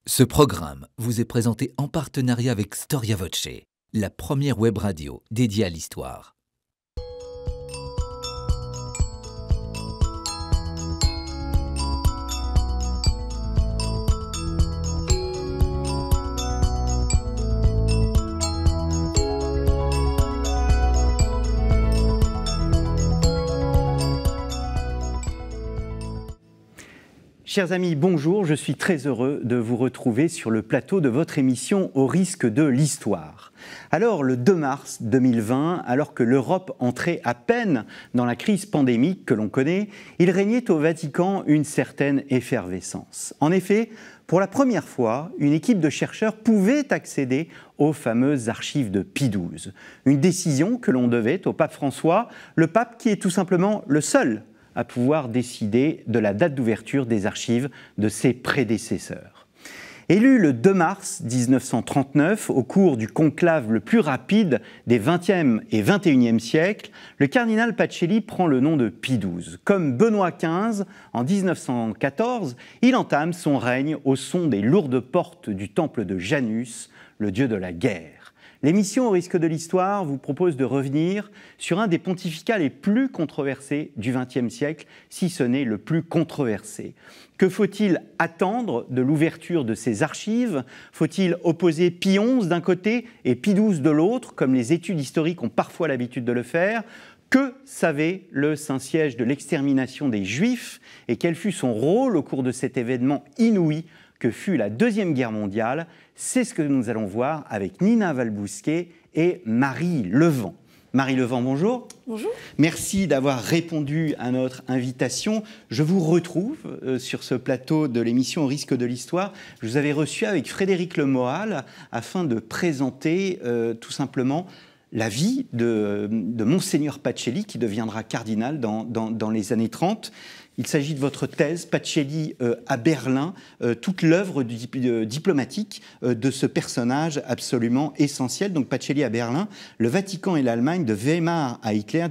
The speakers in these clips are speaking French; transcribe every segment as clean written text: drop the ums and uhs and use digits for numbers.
Ce programme vous est présenté en partenariat avec Storia Voce, la première web radio dédiée à l'histoire. Chers amis, bonjour, je suis très heureux de vous retrouver sur le plateau de votre émission Au risque de l'histoire. Alors, le 2 mars 2020, alors que l'Europe entrait à peine dans la crise pandémique que l'on connaît, il régnait au Vatican une certaine effervescence. En effet, pour la première fois, une équipe de chercheurs pouvait accéder aux fameuses archives de Pie XII. Une décision que l'on devait au pape François, le pape qui est tout simplement le seul à pouvoir décider de la date d'ouverture des archives de ses prédécesseurs. Élu le 2 mars 1939, au cours du conclave le plus rapide des 20e et 21e siècles, le cardinal Pacelli prend le nom de Pie XII. Comme Benoît XV, en 1914, il entame son règne au son des lourdes portes du temple de Janus, le dieu de la guerre. L'émission Au risque de l'histoire vous propose de revenir sur un des pontificats les plus controversés du XXe siècle, si ce n'est le plus controversé. Que faut-il attendre de l'ouverture de ces archives? Faut-il opposer Pie XI d'un côté et Pie XII de l'autre, comme les études historiques ont parfois l'habitude de le faire? Que savait le Saint-Siège de l'extermination des Juifs et quel fut son rôle au cours de cet événement inouï que fut la Deuxième Guerre mondiale? C'est ce que nous allons voir avec Nina Valbousquet et Marie Levent. Marie Levent, bonjour. Bonjour. Merci d'avoir répondu à notre invitation. Je vous retrouve sur ce plateau de l'émission Au risque de l'histoire. Je vous avais reçu avec Frédéric Lemoal afin de présenter tout simplement la vie de Monseigneur Pacelli, qui deviendra cardinal dans les années 30. Il s'agit de votre thèse, Pacelli à Berlin, toute l'œuvre diplomatique de ce personnage absolument essentiel. Donc Pacelli à Berlin, le Vatican et l'Allemagne, de Weimar à Hitler,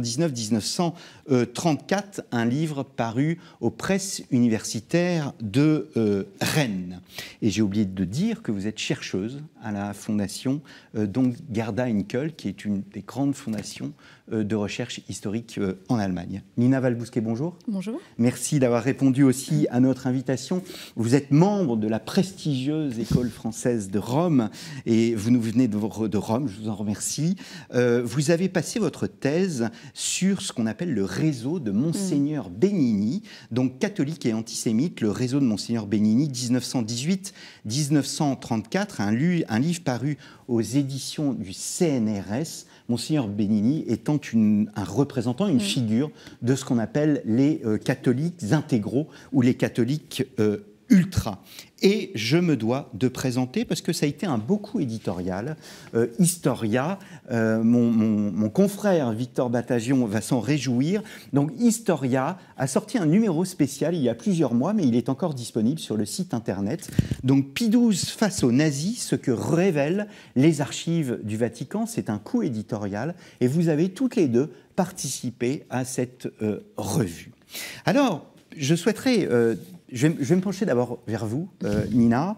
1919-1934, un livre paru aux presses universitaires de Rennes. Et j'ai oublié de dire que vous êtes chercheuse à la fondation donc Gerda Henkel, qui est une des grandes fondations de recherche historique en Allemagne. Nina Valbousquet, bonjour. Bonjour. Merci d'avoir répondu aussi à notre invitation. Vous êtes membre de la prestigieuse École française de Rome et vous nous venez de Rome, je vous en remercie. Vous avez passé votre thèse sur ce qu'on appelle le réseau de Monseigneur Benigni, donc catholique et antisémite, le réseau de Monseigneur Benigni, 1918-1934, un livre paru aux éditions du CNRS, Monseigneur Benigni étant un représentant, une figure de ce qu'on appelle les catholiques intégraux ou les catholiques ultra. Et je me dois de présenter, parce que ça a été un beau coup éditorial, Historia, mon confrère Victor Batagion va s'en réjouir. Donc Historia a sorti un numéro spécial il y a plusieurs mois, mais il est encore disponible sur le site internet. Donc Pie XII face aux nazis, ce que révèlent les archives du Vatican, c'est un coup éditorial, et vous avez toutes les deux participé à cette revue. Alors, je souhaiterais... Je vais me pencher d'abord vers vous, Nina.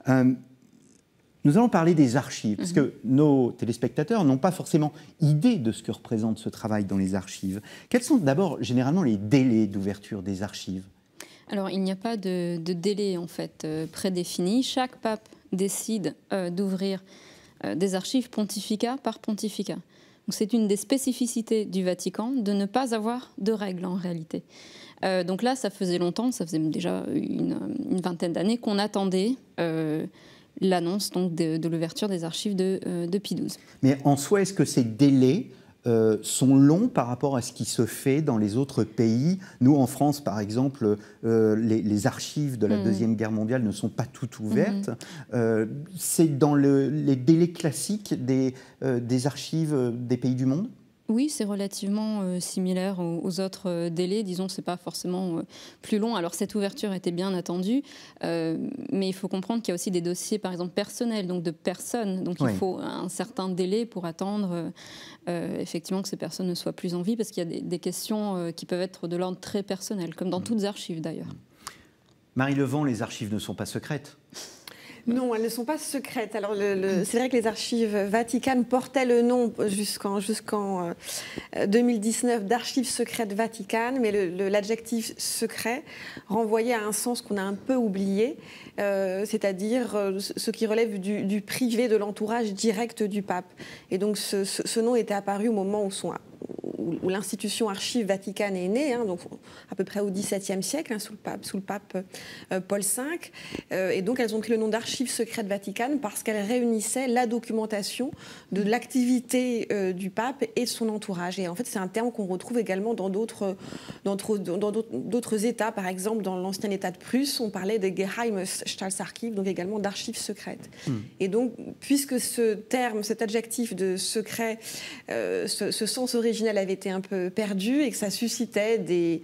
Nous allons parler des archives, parce que nos téléspectateurs n'ont pas forcément idée de ce que représente ce travail dans les archives. Quels sont d'abord généralement les délais d'ouverture des archives? Alors, il n'y a pas de délai en fait prédéfini. Chaque pape décide d'ouvrir des archives pontificat par pontificat. Donc, c'est une des spécificités du Vatican de ne pas avoir de règles en réalité. Donc là, ça faisait longtemps, ça faisait déjà une vingtaine d'années qu'on attendait l'annonce donc de l'ouverture des archives de Pie XII. Mais en soi, est-ce que ces délais sont longs par rapport à ce qui se fait dans les autres pays? Nous, en France, par exemple, les archives de la Deuxième Guerre mondiale ne sont pas toutes ouvertes. C'est dans les délais classiques des archives des pays du monde? Oui, c'est relativement similaire aux autres délais. Disons que ce n'est pas forcément plus long. Alors, cette ouverture était bien attendue, mais il faut comprendre qu'il y a aussi des dossiers, par exemple, personnels, donc de personnes. Donc, il faut un certain délai pour attendre effectivement que ces personnes ne soient plus en vie, parce qu'il y a des questions qui peuvent être de l'ordre très personnel, comme dans toutes archives d'ailleurs. Marie Levent, les archives ne sont pas secrètes. Non, elles ne sont pas secrètes. Alors, c'est vrai que les archives Vatican portaient le nom jusqu'en 2019 d'archives secrètes Vatican, mais l'adjectif secret renvoyait à un sens qu'on a un peu oublié, c'est-à-dire ce qui relève du privé, de l'entourage direct du pape. Et donc, ce nom était apparu au moment où l'institution Archives Vatican est née, donc à peu près au XVIIe siècle, sous le pape Paul V. Et donc, elles ont pris le nom d'Archives secrètes Vatican parce qu'elles réunissaient la documentation de l'activité du pape et de son entourage. Et en fait, c'est un terme qu'on retrouve également dans d'autres États. Par exemple, dans l'ancien État de Prusse, on parlait des Geheimes Staatsarchiv, donc également d'archives secrètes. Et donc, puisque ce terme, cet adjectif de secret, ce sens originel avait été un peu perdu et que ça suscitait des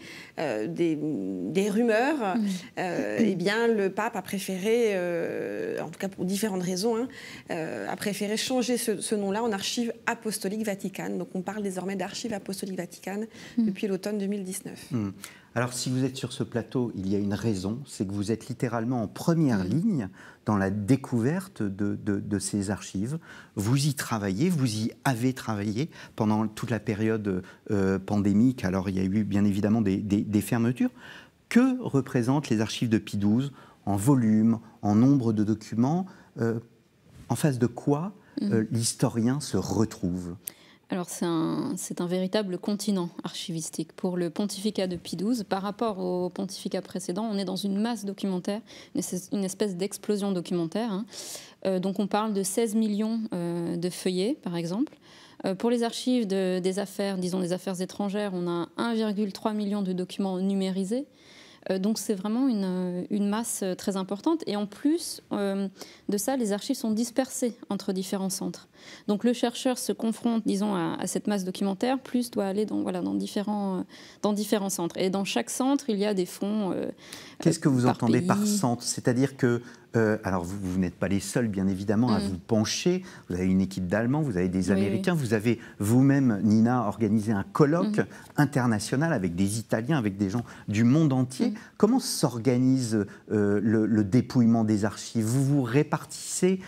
rumeurs, eh bien, le pape a préféré, en tout cas pour différentes raisons, a préféré changer ce nom-là en Archives apostoliques Vatican. Donc on parle désormais d'Archives apostoliques Vatican depuis l'automne 2019. Alors, si vous êtes sur ce plateau, il y a une raison, c'est que vous êtes littéralement en première ligne dans la découverte de ces archives. Vous y travaillez, vous y avez travaillé pendant toute la période pandémique. Alors, il y a eu bien évidemment des fermetures. Que représentent les archives de Pie XII en volume, en nombre de documents? En face de quoi l'historien se retrouve? Alors c'est un véritable continent archivistique. Pour le pontificat de Pie XII, par rapport au pontificat précédent, on est dans une masse documentaire, une espèce d'explosion documentaire. Donc on parle de 16 millions de feuillets, par exemple. Pour les archives des affaires, disons des affaires étrangères, on a 1,3 million de documents numérisés. Donc c'est vraiment une masse très importante. Et en plus de ça, les archives sont dispersées entre différents centres. Donc le chercheur se confronte, disons, à cette masse documentaire, plus doit aller dans différents centres. Et dans chaque centre, il y a des fonds Qu'est-ce que vous entendez pays. par centre? C'est-à-dire que, alors vous n'êtes pas les seuls, bien évidemment, à vous pencher. Vous avez une équipe d'Allemands, vous avez des Américains, vous avez vous-même, Nina, organisé un colloque international avec des Italiens, avec des gens du monde entier. Comment s'organise le dépouillement des archives? Vous vous répartissez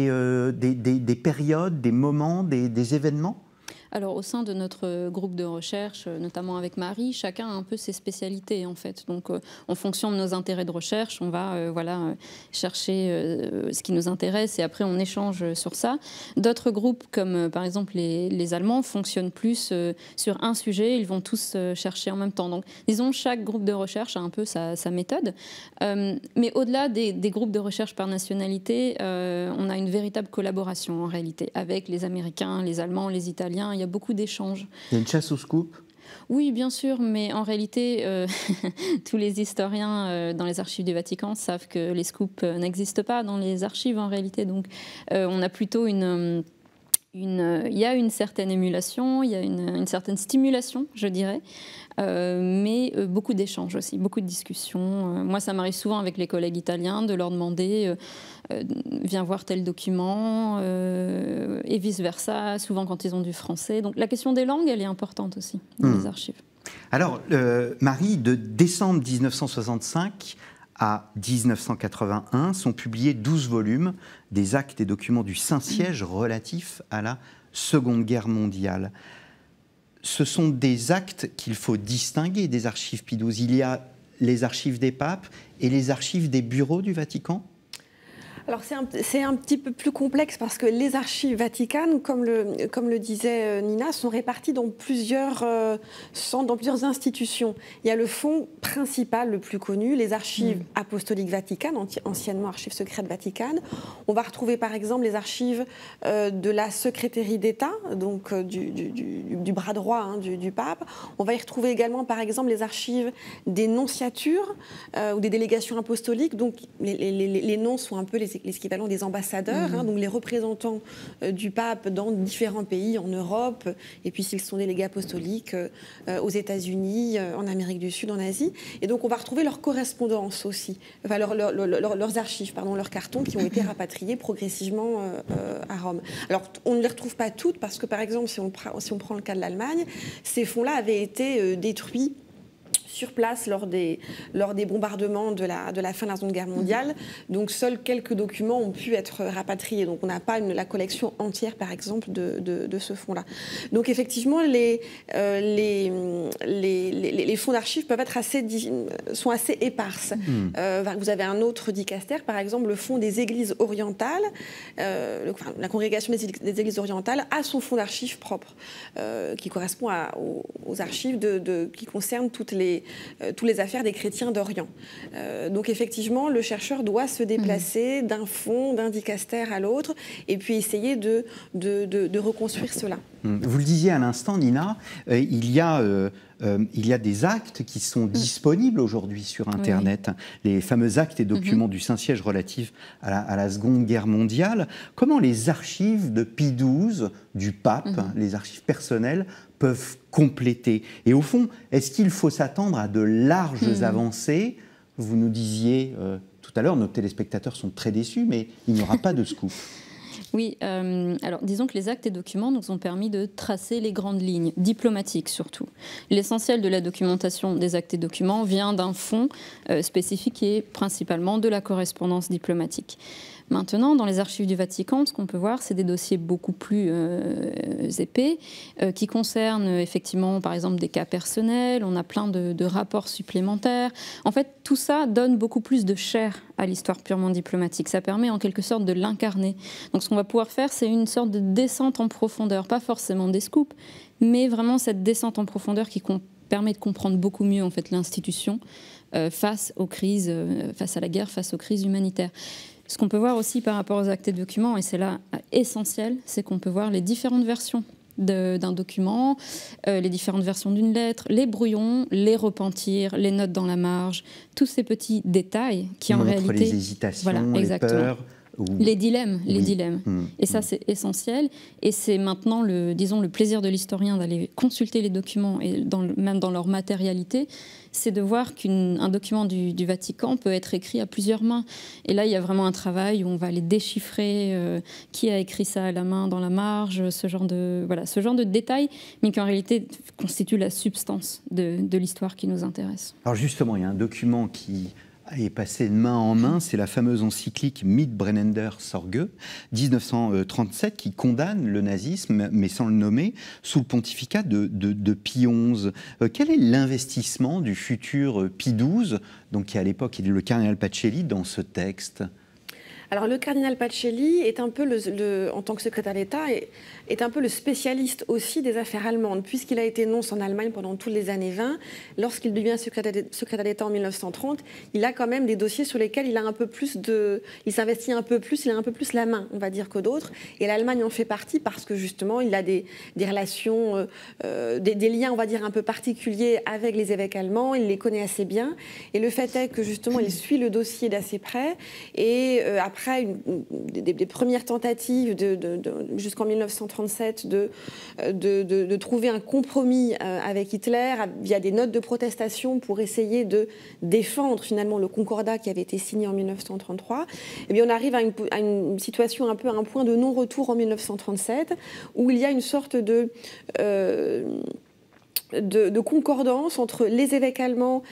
des périodes, des moments, des événements? Alors, au sein de notre groupe de recherche, notamment avec Marie, chacun a un peu ses spécialités, en fait. Donc, en fonction de nos intérêts de recherche, on va chercher ce qui nous intéresse et après, on échange sur ça. D'autres groupes, comme par exemple les Allemands, fonctionnent plus sur un sujet. Ils vont tous chercher en même temps. Donc, disons, chaque groupe de recherche a un peu sa méthode. Mais au-delà des groupes de recherche par nationalité, on a une véritable collaboration, en réalité, avec les Américains, les Allemands, les Italiens. Il y a beaucoup d'échanges. Il y a une chasse au scoop? Oui, bien sûr, mais en réalité, tous les historiens dans les archives du Vatican savent que les scoops n'existent pas dans les archives, en réalité. Donc, on a plutôt il y a une certaine émulation, il y a une certaine stimulation, je dirais, mais beaucoup d'échanges aussi, beaucoup de discussions. Moi, ça m'arrive souvent avec les collègues italiens de leur demander viens voir tel document, et vice-versa, souvent quand ils ont du français. Donc la question des langues, elle est importante aussi dans les archives. Alors, Marie, de décembre 1965 à 1981 sont publiés 12 volumes des actes et documents du Saint-Siège relatifs à la Seconde Guerre mondiale. Ce sont des actes qu'il faut distinguer des archives Pie XII. Il y a les archives des papes et les archives des bureaux du Vatican. Alors c'est un petit peu plus complexe parce que les archives Vatican, comme le disait Nina, sont réparties dans plusieurs centres, dans plusieurs institutions. Il y a le fonds principal, le plus connu, les archives apostoliques Vatican, anciennement archives secrètes Vatican. On va retrouver par exemple les archives de la secrétaire d'État, donc du bras droit du pape. On va y retrouver également par exemple les archives des nonciatures ou des délégations apostoliques. Donc les noms sont un peu l'équivalent des ambassadeurs, donc les représentants du pape dans différents pays en Europe, et puis s'ils sont délégués apostoliques aux États-Unis, en Amérique du Sud, en Asie. Et donc on va retrouver leurs correspondances aussi, enfin leurs archives, leurs cartons qui ont été rapatriés progressivement à Rome. Alors on ne les retrouve pas toutes parce que par exemple si on prend le cas de l'Allemagne, ces fonds-là avaient été détruits sur place lors des bombardements de la fin de la Seconde Guerre mondiale. Donc seuls quelques documents ont pu être rapatriés. Donc on n'a pas la collection entière, par exemple, de ce fonds-là. Donc effectivement, les fonds d'archives peuvent être sont assez éparses. Vous avez un autre dicaster, par exemple, le fonds des Églises orientales. La congrégation des Églises orientales a son fonds d'archives propre, qui correspond aux archives qui concernent toutes les affaires des chrétiens d'Orient. Donc effectivement, le chercheur doit se déplacer d'un fonds, d'un dicaster à l'autre, et puis essayer de reconstruire cela. Vous le disiez à l'instant, Nina, il y a des actes qui sont disponibles aujourd'hui sur Internet, les fameux actes et documents du Saint-Siège relatifs à la Seconde Guerre mondiale. Comment les archives de Pie XII, du pape, les archives personnelles, peuvent compléter? Et au fond, est-ce qu'il faut s'attendre à de larges avancées? Vous nous disiez tout à l'heure, nos téléspectateurs sont très déçus, mais il n'y aura pas de scoop. Oui, alors disons que les actes et documents nous ont permis de tracer les grandes lignes, diplomatiques surtout. L'essentiel de la documentation des actes et documents vient d'un fonds spécifique qui est principalement de la correspondance diplomatique. Maintenant, dans les archives du Vatican, ce qu'on peut voir, c'est des dossiers beaucoup plus épais qui concernent effectivement, par exemple, des cas personnels. On a plein de rapports supplémentaires. En fait, tout ça donne beaucoup plus de chair à l'histoire purement diplomatique. Ça permet en quelque sorte de l'incarner. Donc, ce qu'on va pouvoir faire, c'est une sorte de descente en profondeur, pas forcément des scoops, mais vraiment cette descente en profondeur qui permet de comprendre beaucoup mieux en fait l'institution face aux crises, face à la guerre, face aux crises humanitaires. Ce qu'on peut voir aussi par rapport aux actes et documents, et c'est là essentiel, c'est qu'on peut voir les différentes versions d'un document, les différentes versions d'une lettre, les brouillons, les repentirs, les notes dans la marge, tous ces petits détails qui en réalité... les hésitations, les peurs... Les dilemmes. Et ça, c'est essentiel. Et c'est maintenant, disons, le plaisir de l'historien d'aller consulter les documents, et même dans leur matérialité, c'est de voir qu'un document du Vatican peut être écrit à plusieurs mains. Et là, il y a vraiment un travail où on va aller déchiffrer qui a écrit ça à la main, dans la marge, ce genre de détails, mais qui en réalité constitue la substance de l'histoire qui nous intéresse. Alors justement, il y a un document qui est passé de main en main, c'est la fameuse encyclique Mitbrennender Sorge, 1937, qui condamne le nazisme, mais sans le nommer, sous le pontificat de Pie XI. Quel est l'investissement du futur Pie XII, donc qui à l'époque est le cardinal Pacelli, dans ce texte ? Alors le cardinal Pacelli est un peu, en tant que secrétaire d'État, est un peu le spécialiste aussi des affaires allemandes, puisqu'il a été nonce en Allemagne pendant toutes les années 20. Lorsqu'il devient secrétaire d'État en 1930, il a quand même des dossiers sur lesquels il s'investit un peu plus, il a un peu plus la main, on va dire, que d'autres. Et l'Allemagne en fait partie parce que justement, il a des relations, des liens, on va dire, un peu particuliers avec les évêques allemands. Il les connaît assez bien. Et le fait est que justement, il suit le dossier d'assez près. Et après des premières tentatives jusqu'en 1937 de trouver un compromis avec Hitler via des notes de protestation pour essayer de défendre finalement le concordat qui avait été signé en 1933, eh bien on arrive à une situation un peu à un point de non-retour en 1937 où il y a une sorte de concordance entre les évêques allemands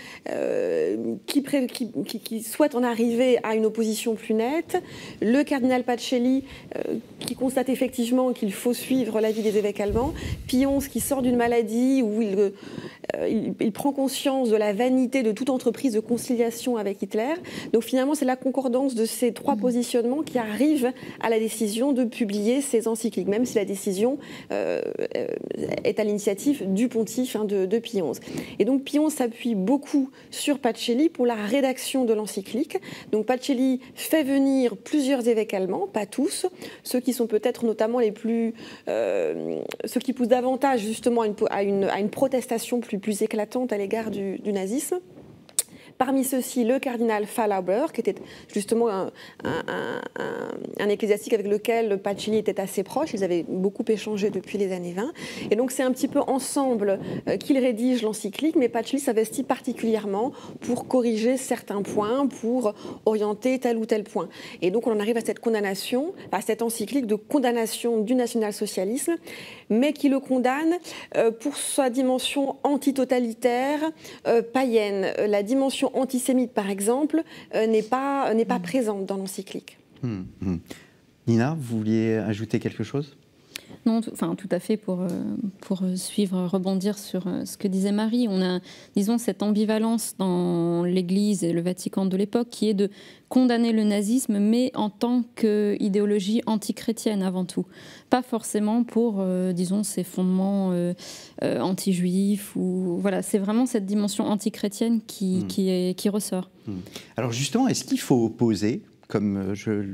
qui souhaitent en arriver à une opposition plus nette, le cardinal Pacelli qui constate effectivement qu'il faut suivre l'avis des évêques allemands, Pie XI qui sort d'une maladie où il prend conscience de la vanité de toute entreprise de conciliation avec Hitler. Donc finalement, c'est la concordance de ces trois positionnements qui arrive à la décision de publier ces encycliques, même si la décision est à l'initiative du pontife de Pie XI. Et donc Pie XI s'appuie beaucoup sur Pacelli pour la rédaction de l'encyclique. Donc Pacelli fait venir plusieurs évêques allemands, pas tous, ceux qui sont peut-être notamment les plus... ceux qui poussent davantage justement à une protestation plus éclatante à l'égard du nazisme. Parmi ceux-ci, le cardinal Faulhaber, qui était justement un ecclésiastique avec lequel Pacelli était assez proche. Ils avaient beaucoup échangé depuis les années 20. Et donc c'est un petit peu ensemble qu'ils rédigent l'encyclique, mais Pacelli s'investit particulièrement pour corriger certains points, pour orienter tel ou tel point. Et donc on en arrive à cette condamnation, à cette encyclique de condamnation du national-socialisme, mais qui le condamne pour sa dimension antitotalitaire, païenne. La dimension antisémite, par exemple, n'est pas présente dans l'encyclique. Nina, vous vouliez ajouter quelque chose ? Non, tout à fait, pour rebondir sur ce que disait Marie. On a, disons, cette ambivalence dans l'Église et le Vatican de l'époque qui est de condamner le nazisme, mais en tant qu'idéologie antichrétienne avant tout. Pas forcément pour, disons, ses fondements anti-juifs. Voilà, c'est vraiment cette dimension antichrétienne qui ressort. Alors justement, est-ce qu'il faut opposer, comme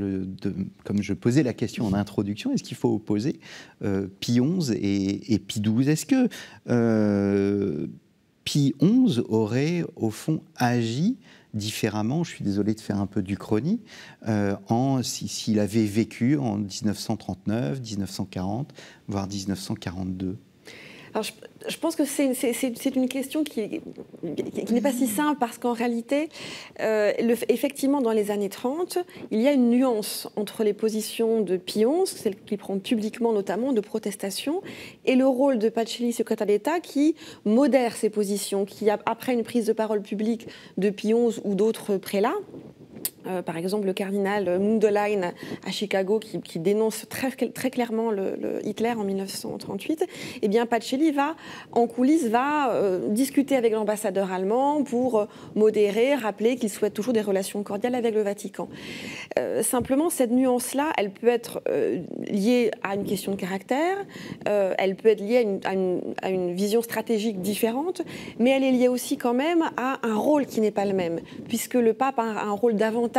je posais la question en introduction, est-ce qu'il faut opposer Pie XI et Pie XII ? Est-ce que Pie XI aurait, au fond, agi différemment, je suis désolé de faire un peu d'uchronie, s'il avait vécu en 1939, 1940, voire 1942 ? Alors, je pense que c'est une question qui n'est pas si simple parce qu'en réalité, effectivement, dans les années 30, il y a une nuance entre les positions de Pie XI, celle qu'il prend publiquement notamment de protestation, et le rôle de Pacelli, secrétaire d'État, qui modère ces positions, qui, après une prise de parole publique de Pie XI ou d'autres prélats, par exemple le cardinal Mundelein à Chicago qui dénonce très clairement le Hitler en 1938, eh bien Pacelli en coulisses discuter avec l'ambassadeur allemand pour modérer, rappeler qu'il souhaite toujours des relations cordiales avec le Vatican. Simplement, cette nuance-là, elle peut être liée à une question de caractère, elle peut être liée à une vision stratégique différente, mais elle est liée aussi quand même à un rôle qui n'est pas le même, puisque le pape a un rôle davantage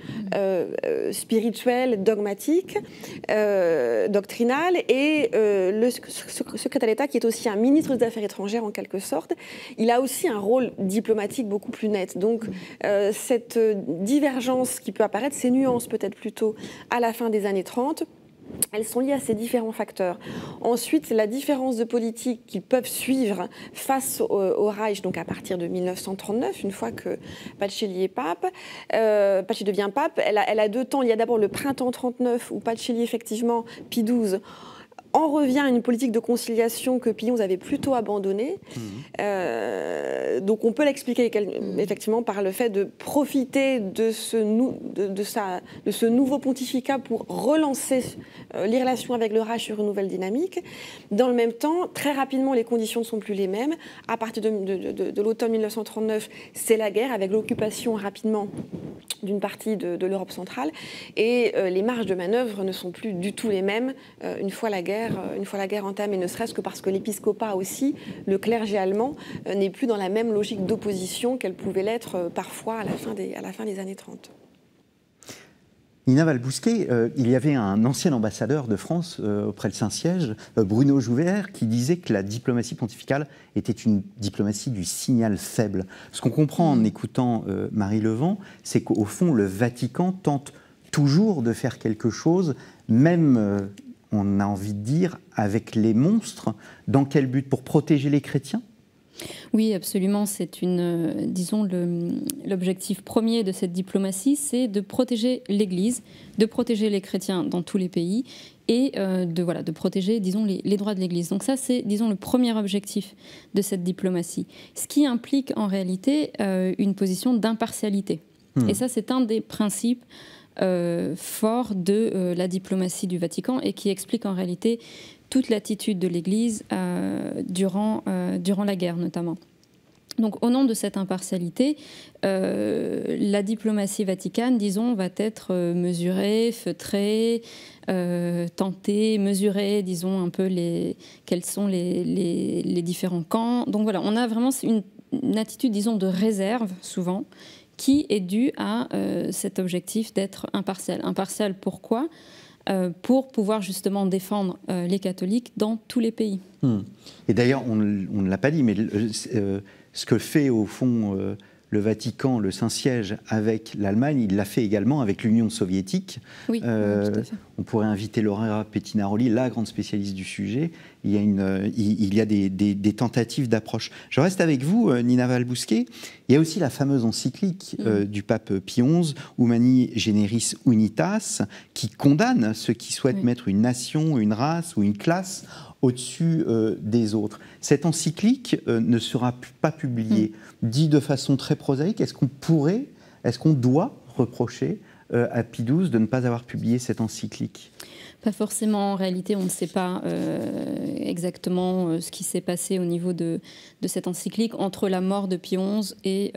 spirituel, dogmatique, doctrinal, et le secrétaire d'État, qui est aussi un ministre des Affaires étrangères en quelque sorte, il a aussi un rôle diplomatique beaucoup plus net. Donc cette divergence qui peut apparaître, ces nuances peut-être plutôt à la fin des années 30, elles sont liées à ces différents facteurs. Ensuite, la différence de politique qu'ils peuvent suivre face au Reich, donc à partir de 1939, une fois que Pacelli est pape, Pacelli devient pape, elle a deux temps. Il y a d'abord le printemps 39 où Pacelli, effectivement, Pie XII, en revient à une politique de conciliation que Pie XI avait plutôt abandonnée. Donc on peut l'expliquer effectivement par le fait de profiter de ce nouveau pontificat pour relancer les relations avec le Reich sur une nouvelle dynamique. Dans le même temps, très rapidement, les conditions ne sont plus les mêmes. À partir de l'automne 1939, c'est la guerre avec l'occupation rapidement d'une partie de l'Europe centrale. Et les marges de manœuvre ne sont plus du tout les mêmes une fois la guerre entamée, ne serait-ce que parce que l'épiscopat aussi, le clergé allemand, n'est plus dans la même logique d'opposition qu'elle pouvait l'être parfois à la fin des années 30. Nina Val-Bousquet, il y avait un ancien ambassadeur de France auprès du Saint-Siège, Bruno Jouvert, qui disait que la diplomatie pontificale était une diplomatie du signal faible. Ce qu'on comprend en écoutant Marie Levent, c'est qu'au fond, le Vatican tente toujours de faire quelque chose, même, on a envie de dire, avec les monstres. Dans quel but ? Pour protéger les chrétiens ? Oui, absolument. C'est disons, l'objectif premier de cette diplomatie, c'est de protéger l'Église, de protéger les chrétiens dans tous les pays et de protéger, disons, les droits de l'Église. Donc ça, c'est, disons, le premier objectif de cette diplomatie. Ce qui implique en réalité une position d'impartialité. Et ça, c'est un des principes fort de la diplomatie du Vatican et qui explique en réalité toute l'attitude de l'Église durant la guerre notamment. Donc au nom de cette impartialité, la diplomatie vaticane, disons, va être mesurée, feutrée, tentée, mesurée, disons un peu quels sont les différents camps. Donc voilà, on a vraiment une attitude, disons, de réserve souvent, qui est due à cet objectif d'être impartial. Impartial, pourquoi ? Pour pouvoir justement défendre les catholiques dans tous les pays. Et d'ailleurs, on ne l'a pas dit, mais ce que fait au fond le Vatican, le Saint-Siège avec l'Allemagne, il l'a fait également avec l'Union soviétique. Oui, tout à fait. On pourrait inviter Laura Pettinaroli, la grande spécialiste du sujet. Il y a des tentatives d'approche. Je reste avec vous, Nina Valbousquet. Il y a aussi la fameuse encyclique du pape Pie XI, Humani Generis Unitas, qui condamne ceux qui souhaitent mettre une nation, une race ou une classe au-dessus des autres. Cette encyclique ne sera pas publiée. Dit de façon très prosaïque, est-ce qu'on doit reprocher à Pie XII de ne pas avoir publié cette encyclique ? Pas forcément. En réalité, on ne sait pas exactement ce qui s'est passé au niveau de cette encyclique entre la mort de Pie XI et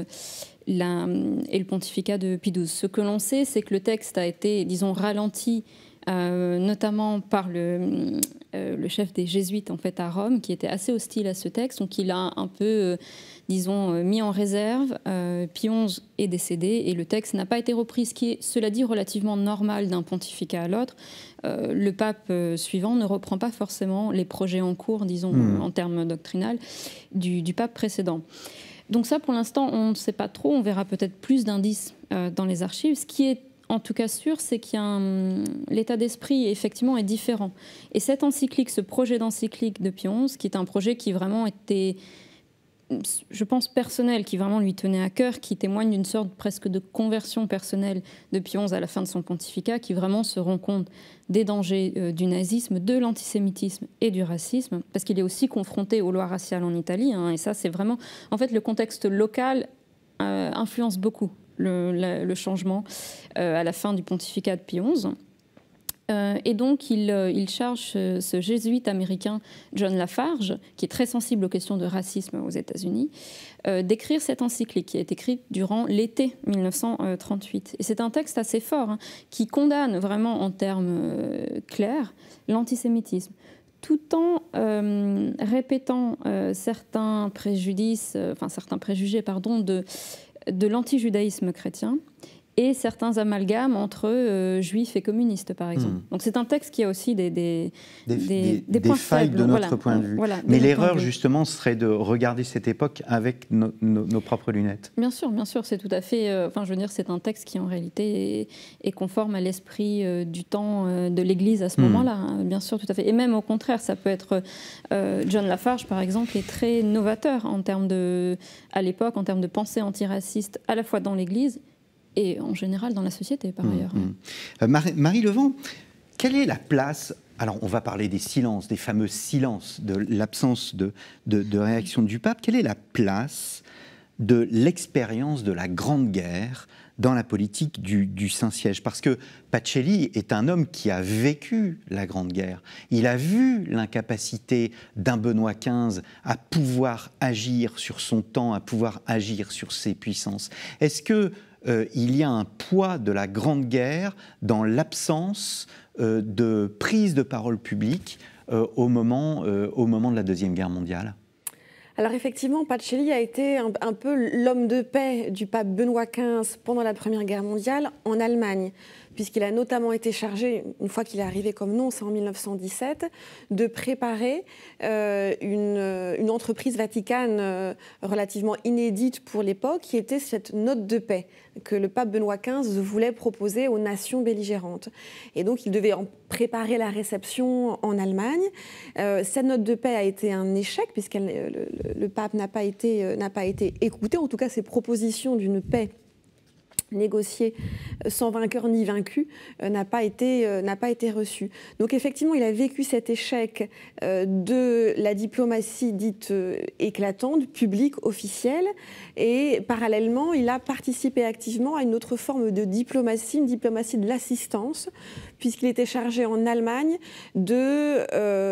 le pontificat de Pie XII. Ce que l'on sait, c'est que le texte a été, disons, ralenti notamment par le chef des Jésuites en fait, à Rome, qui était assez hostile à ce texte. Donc il a un peu, disons, mis en réserve. Pie XI est décédé et le texte n'a pas été repris, ce qui est, cela dit, relativement normal d'un pontificat à l'autre. Le pape suivant ne reprend pas forcément les projets en cours, disons, en termes doctrinaux, du pape précédent. Donc ça, pour l'instant, on ne sait pas trop. On verra peut-être plus d'indices dans les archives. Ce qui est en tout cas sûr, c'est qu'il y a l'état d'esprit, effectivement, est différent. Et cette encyclique, ce projet d'encyclique de Pie XI, qui est un projet qui vraiment était, je pense, personnel, qui vraiment lui tenait à cœur, qui témoigne d'une sorte presque de conversion personnelle de Pie XI à la fin de son pontificat, qui vraiment se rend compte des dangers du nazisme, de l'antisémitisme et du racisme, parce qu'il est aussi confronté aux lois raciales en Italie, et ça, c'est vraiment... En fait, le contexte local influence beaucoup le changement à la fin du pontificat de Pie XI. Et donc, il charge ce jésuite américain John Lafarge, qui est très sensible aux questions de racisme aux États-Unis, d'écrire cette encyclique qui a été écrite durant l'été 1938. Et c'est un texte assez fort, qui condamne vraiment en termes clairs l'antisémitisme, tout en répétant certains préjugés de l'antijudaïsme chrétien et certains amalgames entre juifs et communistes, par exemple. Donc c'est un texte qui a aussi des points failles faibles, de notre point de vue. Mais l'erreur, justement, serait de regarder cette époque avec nos propres lunettes. Bien sûr, c'est tout à fait... je veux dire, c'est un texte qui, en réalité, est conforme à l'esprit du temps de l'Église à ce moment-là. Bien sûr, tout à fait. Et même au contraire, ça peut être... John Lafarge, par exemple, est très novateur à l'époque, en termes de pensée antiraciste, à la fois dans l'Église et en général dans la société, par ailleurs. Marie Levent, quelle est la place... Alors, on va parler des silences, des fameux silences, de l'absence de réaction du pape. Quelle est la place de l'expérience de la Grande Guerre dans la politique du Saint-Siège? Parce que Pacelli est un homme qui a vécu la Grande Guerre. Il a vu l'incapacité d'un Benoît XV à pouvoir agir sur son temps, à pouvoir agir sur ses puissances. Est-ce que il y a un poids de la Grande Guerre dans l'absence de prise de parole publique au moment de la Deuxième Guerre mondiale? Alors effectivement, Pacelli a été un peu l'homme de paix du pape Benoît XV pendant la Première Guerre mondiale en Allemagne, puisqu'il a notamment été chargé, une fois qu'il est arrivé comme nonce en 1917, de préparer une entreprise vaticane relativement inédite pour l'époque, qui était cette note de paix que le pape Benoît XV voulait proposer aux nations belligérantes. Et donc il devait en préparer la réception en Allemagne. Cette note de paix a été un échec, puisque le pape n'a pas été écouté, en tout cas ses propositions d'une paix négocié sans vainqueur ni vaincu n'a pas été reçu. Donc effectivement, il a vécu cet échec de la diplomatie dite éclatante, publique, officielle, et parallèlement, il a participé activement à une autre forme de diplomatie, une diplomatie de l'assistance, puisqu'il était chargé en Allemagne de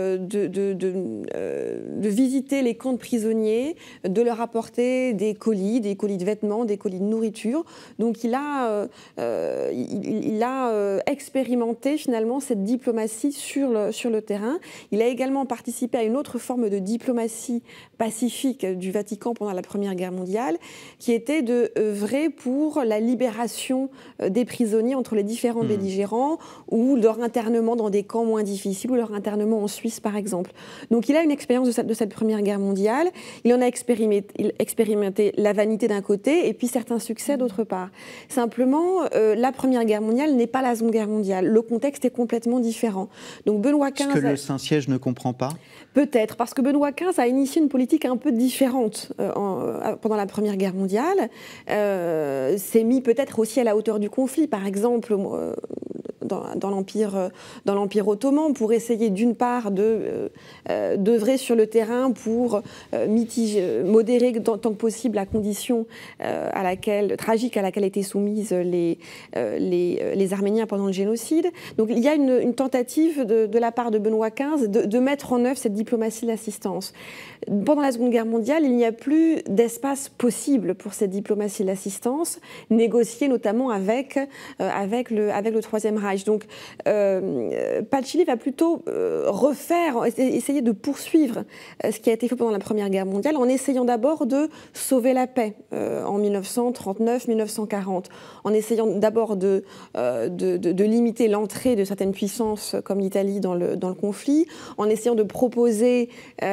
visiter les camps de prisonniers, de leur apporter des colis de vêtements, des colis de nourriture. Donc il a expérimenté finalement cette diplomatie sur le terrain. Il a également participé à une autre forme de diplomatie pacifique du Vatican pendant la Première Guerre mondiale, qui était de œuvrer pour la libération des prisonniers entre les différents belligérants, ou leur internement dans des camps moins difficiles, ou leur internement en Suisse par exemple. Donc il a une expérience de cette Première Guerre mondiale. Il en a expérimenté la vanité d'un côté et puis certains succès d'autre part. Simplement, la Première Guerre mondiale n'est pas la Seconde Guerre mondiale. Le contexte est complètement différent. Donc Benoît XV... Ce que le Saint-Siège ne comprend pas ? Peut-être, parce que Benoît XV a initié une politique un peu différente pendant la Première Guerre mondiale. S'est mis peut-être aussi à la hauteur du conflit. Par exemple, dans l'Empire ottoman, pour essayer d'une part d'œuvrer sur le terrain pour modérer tant que possible la condition tragique à laquelle étaient soumises les Arméniens pendant le génocide. Donc il y a une tentative de la part de Benoît XV de mettre en œuvre cette diplomatie de l'assistance. Pendant la Seconde Guerre mondiale, il n'y a plus d'espace possible pour cette diplomatie de l'assistance, négociée notamment avec le Troisième Reich. Donc, Pacilli va plutôt essayer de poursuivre ce qui a été fait pendant la Première Guerre mondiale, en essayant d'abord de sauver la paix en 1939-1940, en essayant d'abord de limiter l'entrée de certaines puissances comme l'Italie dans le conflit, en essayant de proposer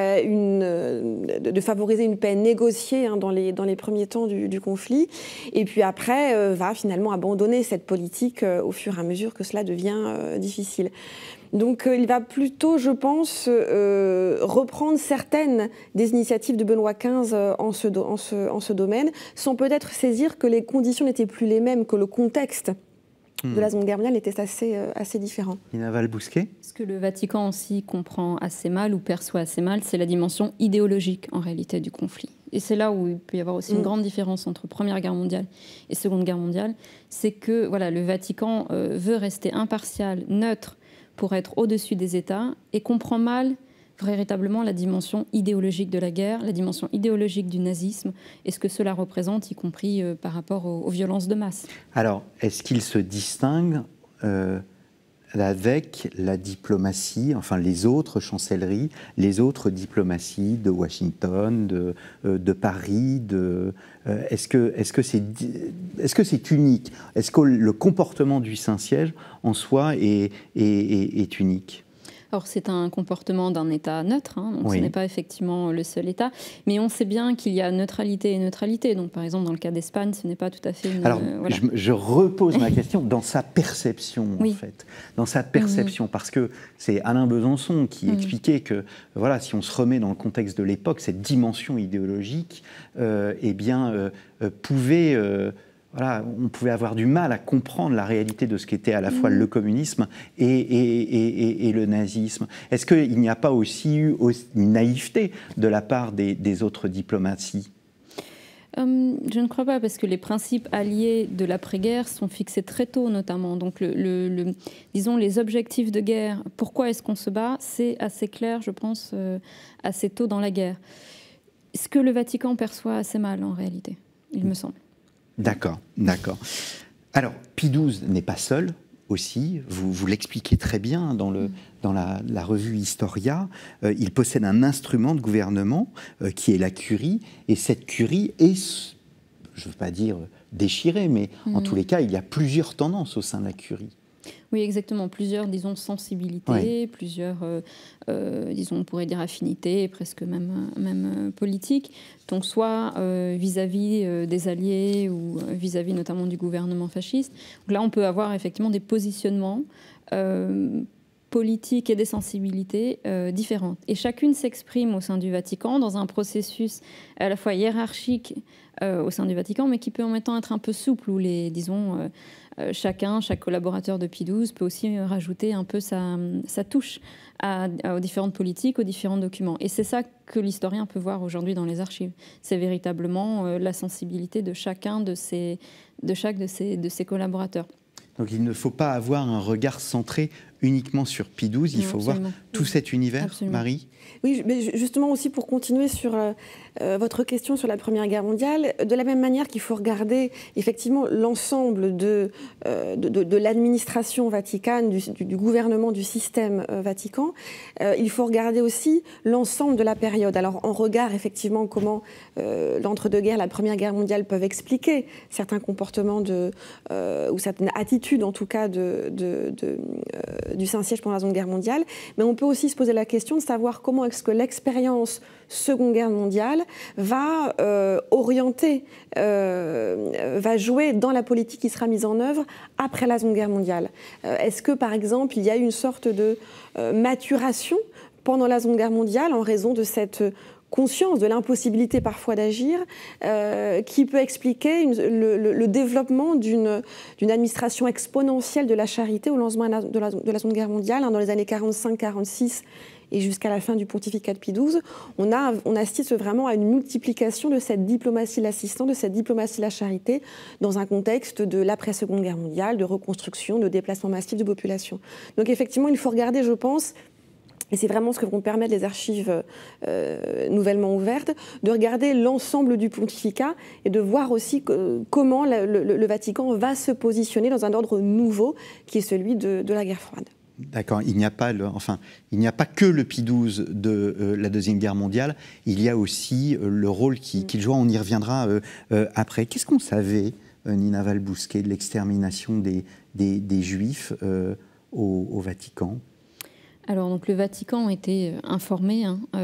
de favoriser une paix négociée dans les premiers temps du conflit, et puis après va finalement abandonner cette politique au fur et à mesure que cela devient difficile. Donc il va plutôt, je pense, reprendre certaines des initiatives de Benoît XV en ce domaine, sans peut-être saisir que les conditions n'étaient plus les mêmes, que le contexte de la Seconde Guerre mondiale était assez différent. Nina Val-Bousquet ? Ce que le Vatican aussi comprend assez mal ou perçoit assez mal, c'est la dimension idéologique en réalité du conflit. Et c'est là où il peut y avoir aussi une grande différence entre Première Guerre mondiale et Seconde Guerre mondiale, c'est que le Vatican veut rester impartial, neutre, pour être au-dessus des États, et comprend mal véritablement la dimension idéologique de la guerre, la dimension idéologique du nazisme, et ce que cela représente, y compris par rapport aux violences de masse. Alors, est-ce qu'il se distingue avec la diplomatie, enfin les autres chancelleries, les autres diplomaties de Washington, de Paris, est-ce que c'est unique ? Est-ce que le comportement du Saint-Siège en soi est unique ? Alors c'est un comportement d'un État neutre, donc ce n'est pas effectivement le seul État, mais on sait bien qu'il y a neutralité et neutralité. Donc par exemple dans le cas d'Espagne, ce n'est pas tout à fait une... Alors je repose ma question dans sa perception en fait, dans sa perception, parce que c'est Alain Besançon qui expliquait que si on se remet dans le contexte de l'époque, cette dimension idéologique, pouvait... on pouvait avoir du mal à comprendre la réalité de ce qu'était à la fois le communisme et le nazisme. Est-ce qu'il n'y a pas aussi eu une naïveté de la part des autres diplomaties ? Je ne crois pas, parce que les principes alliés de l'après-guerre sont fixés très tôt, notamment. Donc, disons, les objectifs de guerre, pourquoi est-ce qu'on se bat, c'est assez clair, je pense, assez tôt dans la guerre. Ce que le Vatican perçoit assez mal, en réalité, il me semble. D'accord. Alors, Pie XII n'est pas seul aussi, vous l'expliquez très bien dans la revue Historia. Il possède un instrument de gouvernement qui est la curie, et cette curie est, je ne veux pas dire déchirée, mais en tous les cas, il y a plusieurs tendances au sein de la curie. Oui, exactement. Plusieurs, disons, sensibilités, plusieurs, disons, on pourrait dire affinités, presque même politiques. Donc, soit vis-à-vis des Alliés ou vis-à-vis notamment du gouvernement fasciste. Donc là, on peut avoir effectivement des positionnements politiques et des sensibilités différentes. Et chacune s'exprime au sein du Vatican dans un processus à la fois hiérarchique au sein du Vatican, mais qui peut en même temps être un peu souple, où chaque collaborateur de Pie XII peut aussi rajouter un peu sa touche aux différentes politiques, aux différents documents. Et c'est ça que l'historien peut voir aujourd'hui dans les archives. C'est véritablement la sensibilité de chacun de ces collaborateurs. Donc il ne faut pas avoir un regard centré uniquement sur Pie XII, il faut voir tout cet univers, absolument. Marie. Oui, mais justement aussi pour continuer sur votre question sur la Première Guerre mondiale, de la même manière qu'il faut regarder effectivement l'ensemble de l'administration vaticane, du gouvernement, du système Vatican, il faut regarder aussi l'ensemble de la période. Alors en regard effectivement comment l'entre-deux-guerres, la Première Guerre mondiale peuvent expliquer certains comportements ou certaines attitudes en tout cas du Saint-Siège pendant la Seconde Guerre mondiale, mais on peut aussi se poser la question de savoir comment est-ce que l'expérience Seconde Guerre mondiale va orienter, va jouer dans la politique qui sera mise en œuvre après la Seconde Guerre mondiale. Est-ce que, par exemple, il y a eu une sorte de maturation pendant la Seconde Guerre mondiale en raison de cette conscience de l'impossibilité parfois d'agir, qui peut expliquer le développement d'une administration exponentielle de la charité au lancement de la Seconde Guerre mondiale, dans les années 45-46 et jusqu'à la fin du pontificat de Pie XII, on assiste vraiment à une multiplication de cette diplomatie de l'assistance, de cette diplomatie de la charité, dans un contexte de l'après-Seconde Guerre mondiale, de reconstruction, de déplacement massif de population. Donc effectivement, il faut regarder, je pense, et c'est vraiment ce que vont permettre les archives nouvellement ouvertes, de regarder l'ensemble du pontificat et de voir aussi comment le Vatican va se positionner dans un ordre nouveau, qui est celui de la guerre froide. D'accord, il n'y a pas que le Pie XII de la Deuxième Guerre mondiale, il y a aussi le rôle qu'il joue, on y reviendra après. Qu'est-ce qu'on savait, Nina Val-Bousquet, de l'extermination des Juifs au Vatican ? Alors, donc, le Vatican était informé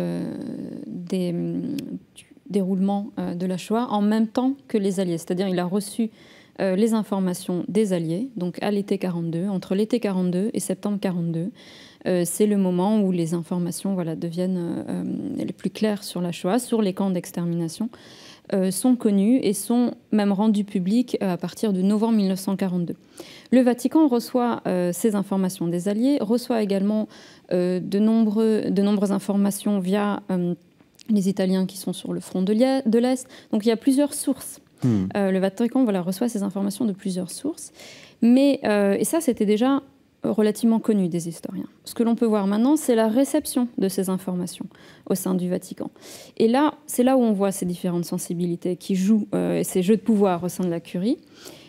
des déroulements de la Shoah en même temps que les Alliés, c'est-à-dire il a reçu les informations des Alliés, donc à l'été 42, entre l'été 42 et septembre 42. C'est le moment où les informations deviennent les plus claires sur la Shoah, sur les camps d'extermination, sont connues et sont même rendues publiques à partir de novembre 1942. Le Vatican reçoit ces informations des Alliés, reçoit également de nombreuses informations via les Italiens qui sont sur le front de l'Est. Donc il y a plusieurs sources. Le Vatican reçoit ces informations de plusieurs sources. Mais, et ça, c'était déjà relativement connu des historiens. Ce que l'on peut voir maintenant, c'est la réception de ces informations au sein du Vatican. Et là, c'est là où on voit ces différentes sensibilités qui jouent, et ces jeux de pouvoir au sein de la curie.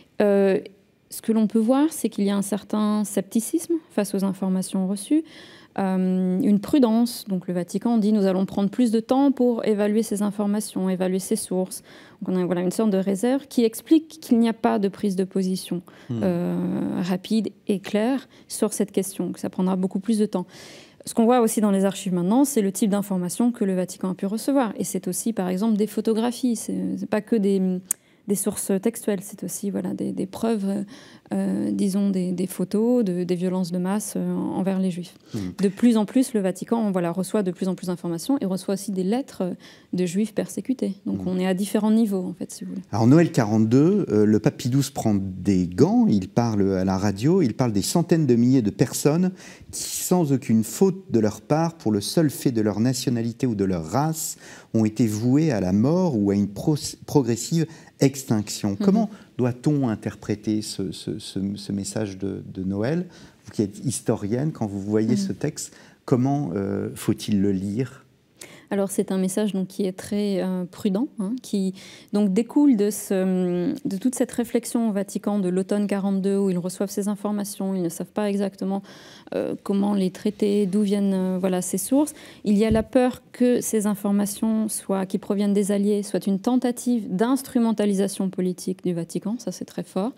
Ce que l'on peut voir, c'est qu'il y a un certain scepticisme face aux informations reçues, une prudence. Donc le Vatican dit nous allons prendre plus de temps pour évaluer ces informations, évaluer ces sources. Donc on a une sorte de réserve qui explique qu'il n'y a pas de prise de position rapide et claire sur cette question, que ça prendra beaucoup plus de temps. Ce qu'on voit aussi dans les archives maintenant, c'est le type d'informations que le Vatican a pu recevoir. Et c'est aussi, par exemple, des photographies. C'est pas que des sources textuelles, c'est aussi des preuves, disons, des photos, des violences de masse envers les Juifs. De plus en plus, le Vatican reçoit de plus en plus d'informations et reçoit aussi des lettres de Juifs persécutés. Donc on est à différents niveaux, en fait, si vous voulez. Alors Noël 42, le pape Pie XII prend des gants, il parle à la radio, il parle des centaines de milliers de personnes qui, sans aucune faute de leur part, pour le seul fait de leur nationalité ou de leur race, ont été vouées à la mort ou à une progressive extinction. Comment doit-on interpréter ce message de Noël ? Vous qui êtes historienne, quand vous voyez ce texte, comment faut-il le lire ? Alors c'est un message qui est très prudent, qui donc découle de toute cette réflexion au Vatican de l'automne 42 où ils reçoivent ces informations, ils ne savent pas exactement comment les traiter, d'où viennent ces sources. Il y a la peur que ces informations qui proviennent des Alliés soient une tentative d'instrumentalisation politique du Vatican, ça c'est très fort.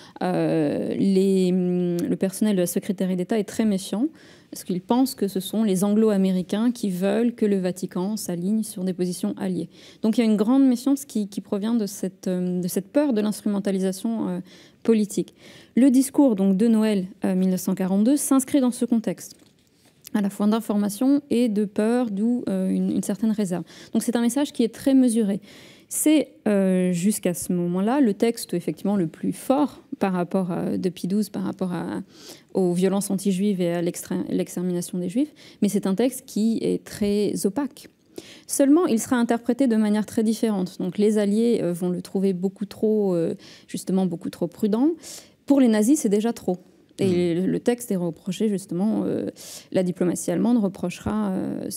Le personnel de la secrétariat d'État est très méfiant parce qu'ils pensent que ce sont les Anglo-Américains qui veulent que le Vatican s'aligne sur des positions alliées. Donc il y a une grande méfiance qui provient de cette peur de l'instrumentalisation politique. Le discours donc, de Noël 1942 s'inscrit dans ce contexte, à la fois d'information et de peur, d'où une certaine réserve. Donc c'est un message qui est très mesuré. C'est jusqu'à ce moment-là le texte effectivement le plus fort par rapport de Pie XII, par rapport aux violences anti-juives et à l'extermination des Juifs, mais c'est un texte qui est très opaque. Seulement, il sera interprété de manière très différente. Donc les Alliés vont le trouver beaucoup trop prudent. Pour les nazis, c'est déjà trop. Et le texte est reproché justement, la diplomatie allemande reprochera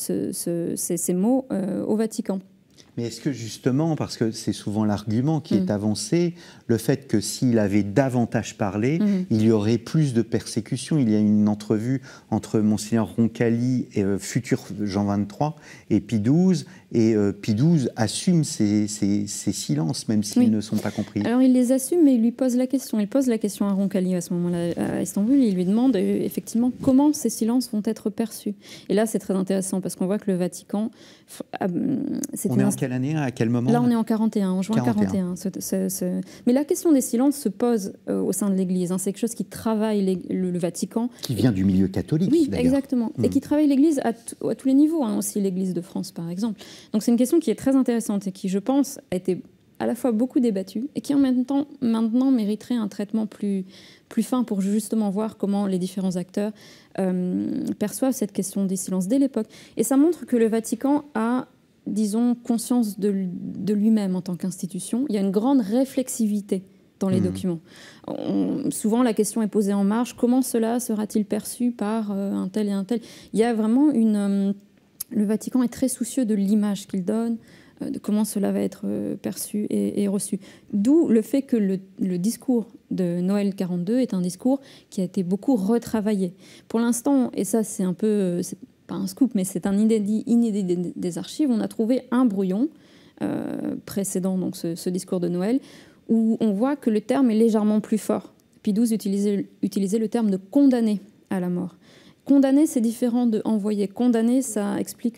ces mots au Vatican. Mais est-ce que justement, parce que c'est souvent l'argument qui est avancé, le fait que s'il avait davantage parlé, il y aurait plus de persécutions. Il y a une entrevue entre Monseigneur Roncalli, futur Jean XXIII, et Pie XII, et Pie XII assume ces silences, même s'ils ne sont pas compris. Alors il les assume, mais il lui pose la question. Il pose la question à Roncalli à ce moment-là à Istanbul, et il lui demande effectivement comment ces silences vont être perçus. Et là c'est très intéressant, parce qu'on voit que le Vatican... On est en quelle année, à quel moment? Là on est en 41, en juin 41. Mais la question des silences se pose au sein de l'Église. C'est quelque chose qui travaille le Vatican. Qui vient du milieu catholique, oui, d'ailleurs. Exactement. Et qui travaille l'Église à tous les niveaux, aussi l'Église de France par exemple. Donc c'est une question qui est très intéressante et qui, je pense, a été à la fois beaucoup débattue et qui en même temps maintenant mériterait un traitement plus fin pour justement voir comment les différents acteurs perçoivent cette question des silences dès l'époque. Et ça montre que le Vatican a, disons, conscience de lui-même en tant qu'institution. Il y a une grande réflexivité dans les documents. Souvent, la question est posée en marge, comment cela sera-t-il perçu par un tel et un tel? Il y a vraiment le Vatican est très soucieux de l'image qu'il donne, de comment cela va être perçu et reçu. D'où le fait que le discours de Noël 42 est un discours qui a été beaucoup retravaillé. Pour l'instant, et ça c'est un peu, c'est pas un scoop, mais c'est un inédit des archives, on a trouvé un brouillon précédent donc ce discours de Noël, où on voit que le terme est légèrement plus fort. Pie XII utilisait le terme de condamner à la mort. Condamner, c'est différent de envoyer. Condamner, ça explique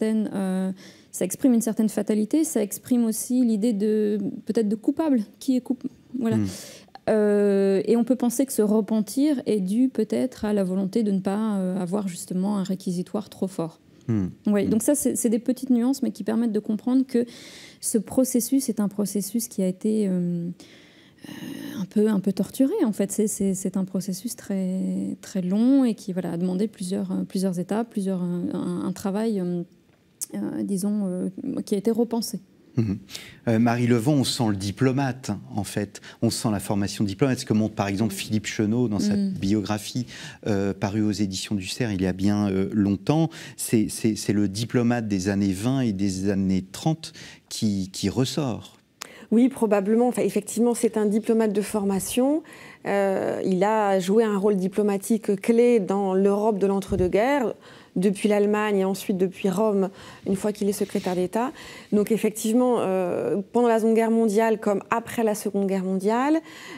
ça exprime une certaine fatalité, ça exprime aussi l'idée peut-être de coupable, qui est coupable. Voilà. Et on peut penser que ce repentir est dû peut-être à la volonté de ne pas avoir justement un réquisitoire trop fort. Ouais, donc ça, c'est des petites nuances, mais qui permettent de comprendre que ce processus est un processus qui a été un peu torturé. En fait, c'est un processus très, très long et qui a demandé plusieurs étapes, un travail, disons, qui a été repensé. Marie Levon, on sent le diplomate, en fait. On sent la formation diplomate. Ce que montre, par exemple, Philippe Chenot dans sa biographie parue aux éditions du Cerf il y a bien longtemps. C'est le diplomate des années 20 et des années 30 qui ressort. Oui, probablement. Enfin, effectivement, c'est un diplomate de formation. Il a joué un rôle diplomatique clé dans l'Europe de l'entre-deux-guerres, depuis l'Allemagne et ensuite depuis Rome, une fois qu'il est secrétaire d'État. Donc effectivement, pendant la Seconde Guerre mondiale comme après la Seconde Guerre mondiale,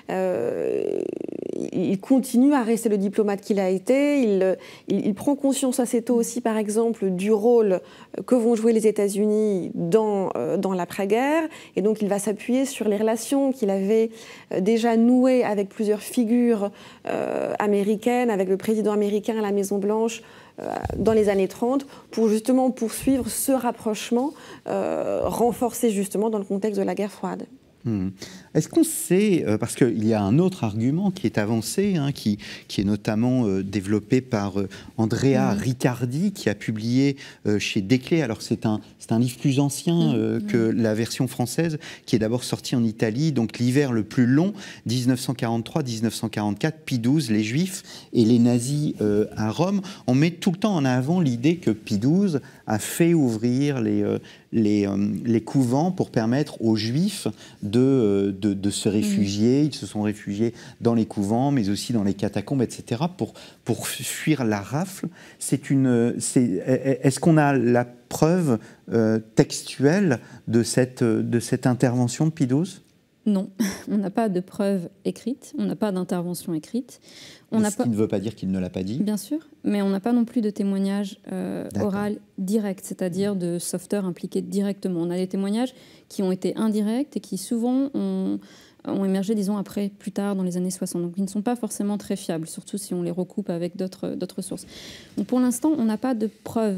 il continue à rester le diplomate qu'il a été. Il prend conscience assez tôt aussi, par exemple, du rôle que vont jouer les États-Unis dans l'après-guerre. Et donc il va s'appuyer sur les relations qu'il avait déjà nouées avec plusieurs figures américaines, avec le président américain à la Maison-Blanche, dans les années 30, pour justement poursuivre ce rapprochement renforcé justement dans le contexte de la guerre froide. Est-ce qu'on sait, parce qu'il y a un autre argument qui est avancé, qui est notamment développé par Andrea Riccardi, qui a publié chez Desclés, alors c'est un livre plus ancien que la version française, qui est d'abord sorti en Italie, donc l'hiver le plus long, 1943-1944, Pie XII, les Juifs et les nazis à Rome. On met tout le temps en avant l'idée que Pie XII a fait ouvrir les couvents pour permettre aux Juifs de se réfugier. Ils se sont réfugiés dans les couvents, mais aussi dans les catacombes, etc., pour fuir la rafle. Est-ce qu'on a la preuve textuelle de cette intervention de Pie XII ? Non, on n'a pas de preuve écrite, on n'a pas d'intervention écrite. Ce qui ne veut pas dire qu'il ne l'a pas dit. Bien sûr, mais on n'a pas non plus de témoignage oral direct, c'est-à-dire de sauveteurs impliqués directement. On a des témoignages qui ont été indirects et qui souvent ont émergé, disons, plus tard, dans les années 60. Donc, ils ne sont pas forcément très fiables, surtout si on les recoupe avec d'autres sources. Donc, pour l'instant, on n'a pas de preuve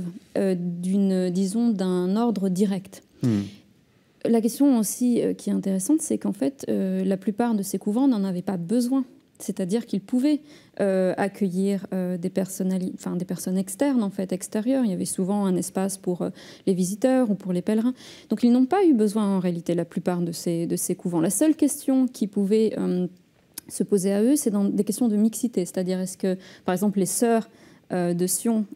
d'un ordre direct. La question aussi qui est intéressante, c'est qu'en fait, la plupart de ces couvents n'en avaient pas besoin. C'est-à-dire qu'ils pouvaient accueillir des personnes externes, en fait, extérieures. Il y avait souvent un espace pour les visiteurs ou pour les pèlerins. Donc ils n'ont pas eu besoin, en réalité, la plupart de ces couvents. La seule question qui pouvait se poser à eux, c'est dans des questions de mixité. C'est-à-dire, est-ce que, par exemple, les sœurs de Sion,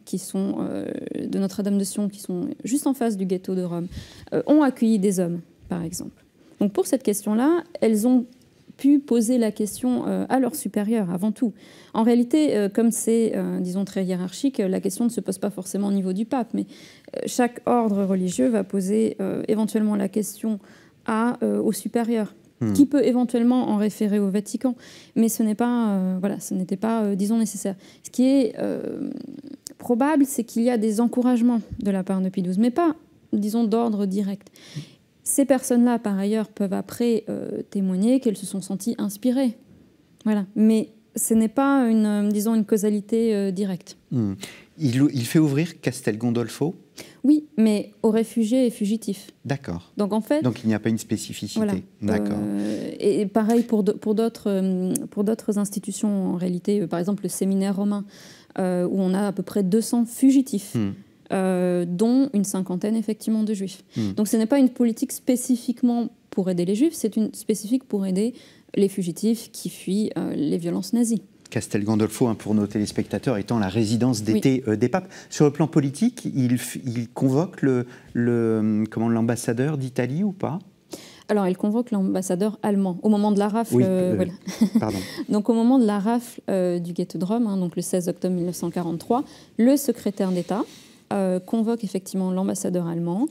de Notre-Dame de Sion, qui sont juste en face du ghetto de Rome, ont accueilli des hommes, par exemple. Donc pour cette question-là, elles ont pu poser la question à leurs supérieurs, avant tout. En réalité, comme c'est, disons, très hiérarchique, la question ne se pose pas forcément au niveau du pape, mais chaque ordre religieux va poser éventuellement la question aux supérieurs, qui peut éventuellement en référer au Vatican. Mais ce n'était pas, disons, nécessaire. Ce qui est probable, c'est qu'il y a des encouragements de la part de Pie XII, mais pas, disons, d'ordre direct. Ces personnes-là, par ailleurs, peuvent après témoigner qu'elles se sont senties inspirées. Voilà. Mais ce n'est pas une causalité directe. Il fait ouvrir Castel Gandolfo ? Oui, mais aux réfugiés et fugitifs. D'accord. Donc en fait, donc il n'y a pas une spécificité. Voilà. D'accord. Et pareil pour d'autres institutions en réalité, par exemple le séminaire romain, où on a à peu près 200 fugitifs. Dont une cinquantaine effectivement de juifs. Donc ce n'est pas une politique spécifiquement pour aider les juifs, c'est une spécifique pour aider les fugitifs qui fuient les violences nazies. Castel Gandolfo, pour nos téléspectateurs, étant la résidence d'été des papes. Sur le plan politique, il convoque l'ambassadeur d'Italie ou pas ? Alors, il convoque l'ambassadeur allemand au moment de la rafle. Oui, voilà. Pardon. Donc, au moment de la rafle du ghetto de Rome, donc le 16 octobre 1943, le secrétaire d'État convoque effectivement l'ambassadeur allemand,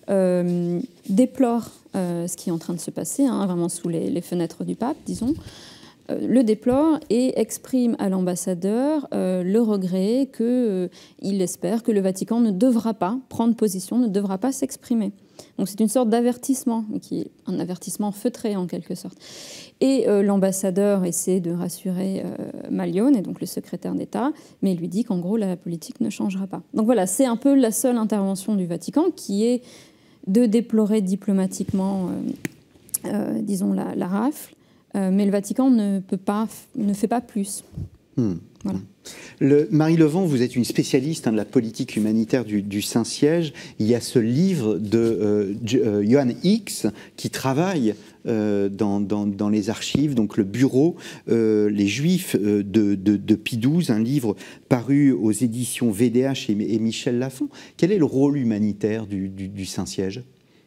déplore ce qui est en train de se passer, vraiment sous les fenêtres du pape, disons, le déplore et exprime à l'ambassadeur le regret qu'il espère que le Vatican ne devra pas prendre position, ne devra pas s'exprimer. Donc c'est une sorte d'avertissement, qui est un avertissement feutré en quelque sorte. Et l'ambassadeur essaie de rassurer Mallione, et donc le secrétaire d'État, mais il lui dit qu'en gros la politique ne changera pas. Donc voilà, c'est un peu la seule intervention du Vatican qui est de déplorer diplomatiquement, disons, la rafle, mais le Vatican ne fait pas plus. Voilà. Marie Levent, vous êtes une spécialiste de la politique humanitaire du Saint-Siège. Il y a ce livre de Johann Hicks qui travaille dans les archives, donc le bureau, les Juifs de Pie XII, un livre paru aux éditions VDH et Michel Lafon. Quel est le rôle humanitaire du Saint-Siège ?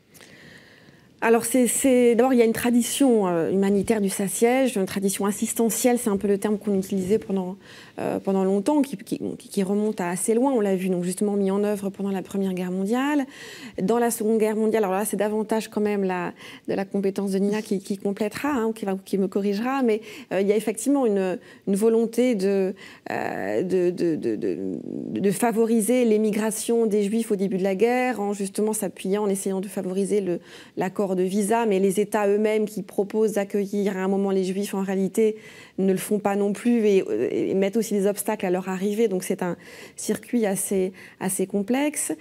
Alors, d'abord, il y a une tradition humanitaire du Saint-Siège, une tradition assistentielle, c'est un peu le terme qu'on utilisait pendant longtemps, qui remonte à assez loin, on l'a vu, donc justement mis en œuvre pendant la Première Guerre mondiale. Dans la Seconde Guerre mondiale, alors là, c'est davantage quand même de la compétence de Nina qui complétera, qui me corrigera, mais il y a effectivement une volonté de favoriser l'émigration des Juifs au début de la guerre, en justement s'appuyant, en essayant de favoriser l'accord de visa, mais les États eux-mêmes qui proposent d'accueillir à un moment les Juifs, en réalité, ne le font pas non plus et mettent aussi des obstacles à leur arrivée. Donc c'est un circuit assez complexe.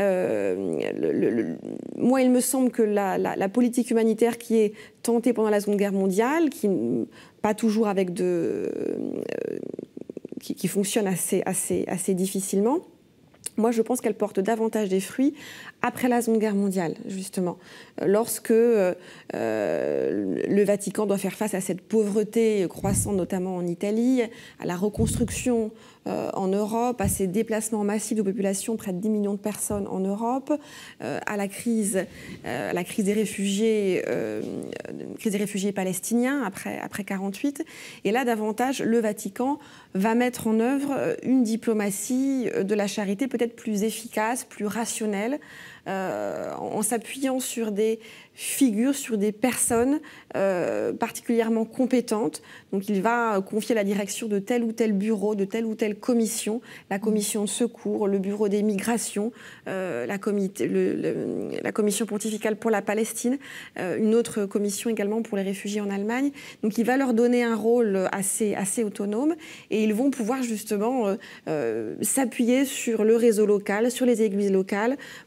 Moi, il me semble que la politique humanitaire qui est tentée pendant la Seconde Guerre mondiale, pas toujours avec qui fonctionne assez difficilement, moi, je pense qu'elle porte davantage des fruits après la Seconde Guerre mondiale, justement. Lorsque le Vatican doit faire face à cette pauvreté croissante, notamment en Italie, à la reconstruction en Europe, à ces déplacements massifs de population, près de 10 millions de personnes en Europe, à la crise des réfugiés palestiniens après 1948. Et là, davantage, le Vatican va mettre en œuvre une diplomatie de la charité peut-être plus efficace, plus rationnelle, en s'appuyant sur des figures, sur des personnes particulièrement compétentes. Donc il va confier la direction de tel ou tel bureau, de telle ou telle commission, la commission de secours, le bureau des migrations, la commission pontificale pour la Palestine, une autre commission également pour les réfugiés en Allemagne. Donc il va leur donner un rôle assez autonome et ils vont pouvoir justement s'appuyer sur le réseau local, sur les églises locales pour justement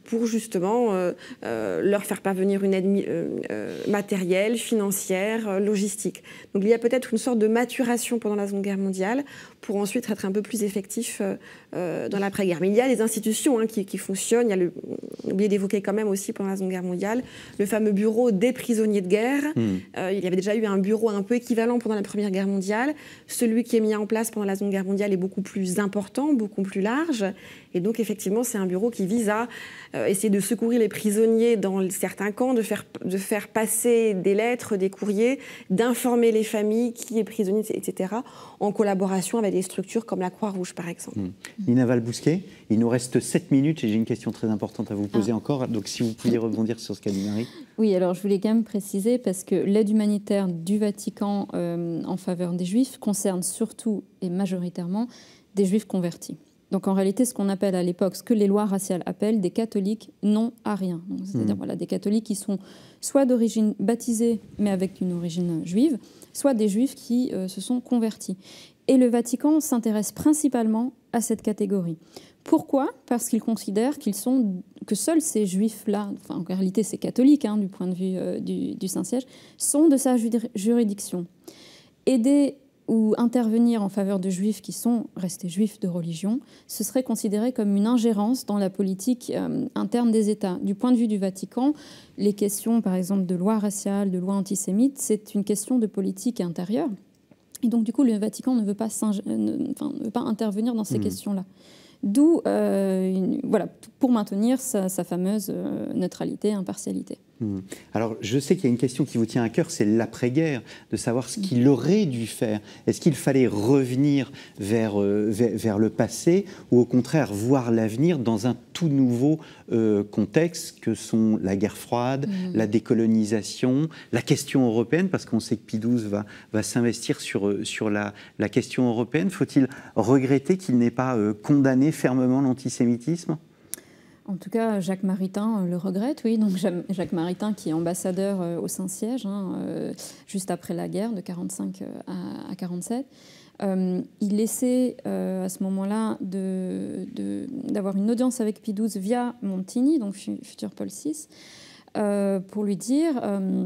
justement leur faire parvenir une aide matérielle, financière, logistique. Donc il y a peut-être une sorte de maturation pendant la Seconde Guerre mondiale pour ensuite être un peu plus effectif dans l'après-guerre. Mais il y a les institutions qui fonctionnent. Il y a oublié d'évoquer quand même aussi pendant la Seconde Guerre mondiale le fameux bureau des prisonniers de guerre. Il y avait déjà eu un bureau un peu équivalent pendant la Première Guerre mondiale. Celui qui est mis en place pendant la Seconde Guerre mondiale est beaucoup plus important, beaucoup plus large. Et donc, effectivement, c'est un bureau qui vise à essayer de secourir les prisonniers dans certains camps, de faire passer des lettres, des courriers, d'informer les familles qui est prisonnier, etc., en collaboration avec des structures comme la Croix-Rouge, par exemple. Nina Val-Bousquet, il nous reste 7 minutes et j'ai une question très importante à vous poser encore. Donc, si vous pouviez rebondir sur ce qu'a dit Marie. Oui, alors je voulais quand même préciser, parce que l'aide humanitaire du Vatican en faveur des Juifs concerne surtout et majoritairement des Juifs convertis. Donc en réalité, ce qu'on appelle à l'époque, ce que les lois raciales appellent des catholiques non ariens. C'est-à-dire voilà, des catholiques qui sont soit d'origine baptisée, mais avec une origine juive, soit des Juifs qui se sont convertis. Et le Vatican s'intéresse principalement à cette catégorie. Pourquoi ? Parce qu'il considère que seuls ces Juifs-là, enfin en réalité c'est catholique du point de vue du Saint-Siège, sont de sa juridiction. Aider ou intervenir en faveur de Juifs qui sont restés Juifs de religion, ce serait considéré comme une ingérence dans la politique interne des États. Du point de vue du Vatican, les questions par exemple de loi raciale, de loi antisémite, c'est une question de politique intérieure. Et donc du coup le Vatican ne veut pas intervenir dans ces questions-là. D'où, voilà, pour maintenir sa fameuse neutralité, impartialité. Alors, je sais qu'il y a une question qui vous tient à cœur, c'est l'après-guerre, de savoir ce qu'il aurait dû faire. Est-ce qu'il fallait revenir vers le passé ou au contraire voir l'avenir dans un tout nouveau contexte que sont la guerre froide, la décolonisation, la question européenne, parce qu'on sait que Pie XII va s'investir sur la question européenne. Faut-il regretter qu'il n'ait pas condamné fermement l'antisémitisme ? En tout cas, Jacques Maritain le regrette, oui. Donc Jacques Maritain, qui est ambassadeur au Saint-Siège, juste après la guerre, de 1945 à 1947, il essaie à ce moment-là d'avoir une audience avec Pie XII via Montini, donc futur Paul VI, pour lui dire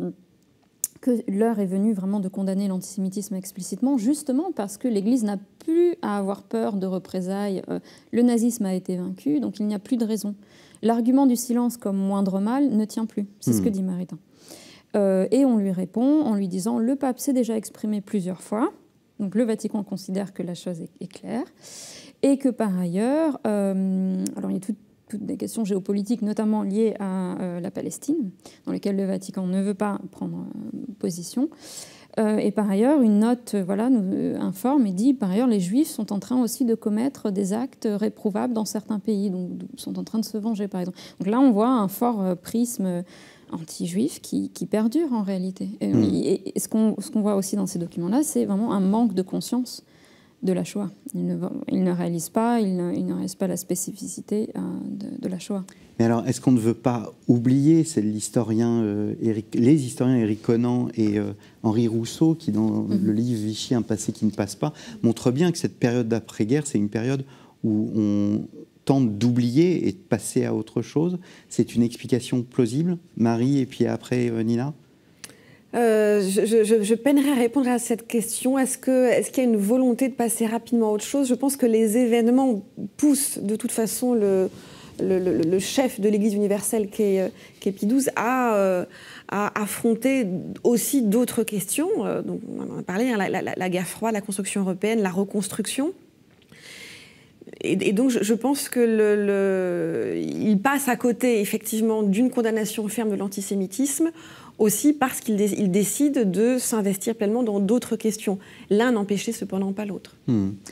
que l'heure est venue vraiment de condamner l'antisémitisme explicitement, justement parce que l'Église n'a plus à avoir peur de représailles. Le nazisme a été vaincu, donc il n'y a plus de raison. L'argument du silence comme moindre mal ne tient plus, c'est ce que dit Maritain. Et on lui répond en lui disant « le pape s'est déjà exprimé plusieurs fois », donc le Vatican considère que la chose est claire, et que par ailleurs, alors il y a toutes des questions géopolitiques, notamment liées à la Palestine, dans lesquelles le Vatican ne veut pas prendre position. Et par ailleurs, une note nous informe et dit, par ailleurs, les Juifs sont en train aussi de commettre des actes réprouvables dans certains pays, donc sont en train de se venger, par exemple. Donc là, on voit un fort prisme anti-juif qui perdure en réalité. Et ce qu'on voit aussi dans ces documents-là, c'est vraiment un manque de conscience de la Shoah. Il ne réalise pas la spécificité de la Shoah. Mais alors, est-ce qu'on ne veut pas oublier, c'est les historiens Éric Conan et Henri Rousseau, qui dans le livre Vichy, un passé qui ne passe pas, montrent bien que cette période d'après-guerre, c'est une période où on tente d'oublier et de passer à autre chose. C'est une explication plausible, Marie, et puis après Nina ? Je peinerai à répondre à cette question. Est-ce qu'il y a une volonté de passer rapidement à autre chose ? Je pense que les événements poussent de toute façon le chef de l'Église universelle qui est Pie XII à affronter aussi d'autres questions. Donc on en a parlé, la guerre froide, la construction européenne, la reconstruction. Et donc je pense qu'il passe à côté effectivement d'une condamnation ferme de l'antisémitisme, aussi parce qu'il décide de s'investir pleinement dans d'autres questions. L'un n'empêchait cependant pas l'autre. Nina ?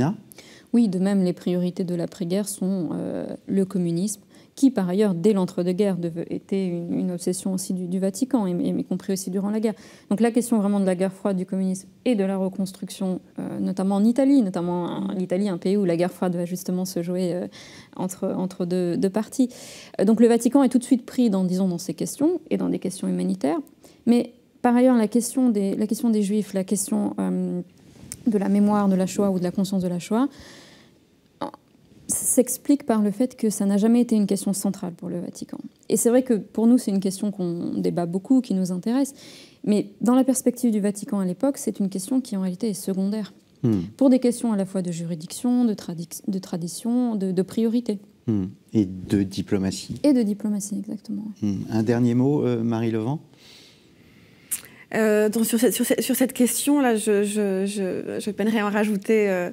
Oui, de même, les priorités de l'après-guerre sont le communisme, qui par ailleurs, dès l'entre-deux-guerres, était une obsession aussi du Vatican, y compris aussi durant la guerre. Donc la question vraiment de la guerre froide, du communisme et de la reconstruction, notamment en Italie, l'Italie, un pays où la guerre froide va justement se jouer entre deux parties. Donc le Vatican est tout de suite pris dans ces questions, et dans des questions humanitaires. Mais par ailleurs, la question des Juifs, la question de la mémoire de la Shoah ou de la conscience de la Shoah, s'explique par le fait que ça n'a jamais été une question centrale pour le Vatican. Et c'est vrai que pour nous, c'est une question qu'on débat beaucoup, qui nous intéresse, mais dans la perspective du Vatican à l'époque, c'est une question qui en réalité est secondaire, pour des questions à la fois de juridiction, de tradition, de priorité. Et de diplomatie. Et de diplomatie, exactement. Un dernier mot, Marie Levent ? Sur cette question-là, je peinerais à en rajouter,